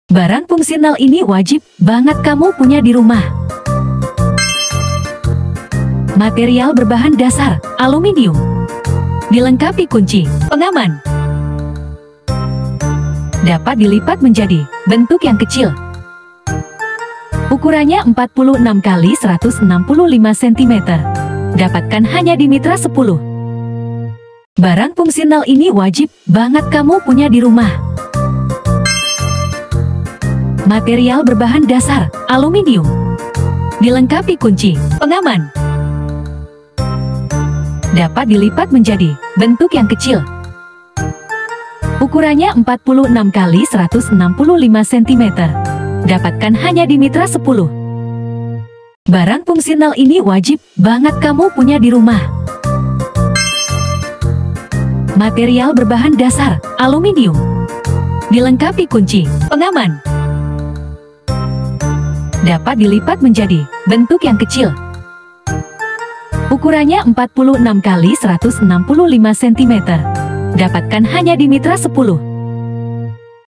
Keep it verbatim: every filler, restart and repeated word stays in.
Barang fungsional ini wajib banget kamu punya di rumah. Material berbahan dasar aluminium. Dilengkapi kunci pengaman. Dapat dilipat menjadi bentuk yang kecil. Ukurannya empat puluh enam kali seratus enam puluh lima sentimeter. Dapatkan hanya di Mitra sepuluh. Barang fungsional ini wajib banget kamu punya di rumah. Material berbahan dasar aluminium. Dilengkapi kunci pengaman. Dapat dilipat menjadi bentuk yang kecil. Ukurannya empat puluh enam kali seratus enam puluh lima sentimeter. Dapatkan hanya di Mitra sepuluh. Barang fungsional ini wajib banget kamu punya di rumah. Material berbahan dasar aluminium. Dilengkapi kunci pengaman. Dapat dilipat menjadi bentuk yang kecil. Ukurannya empat puluh enam kali seratus enam puluh lima sentimeter. Dapatkan hanya di Mitra sepuluh.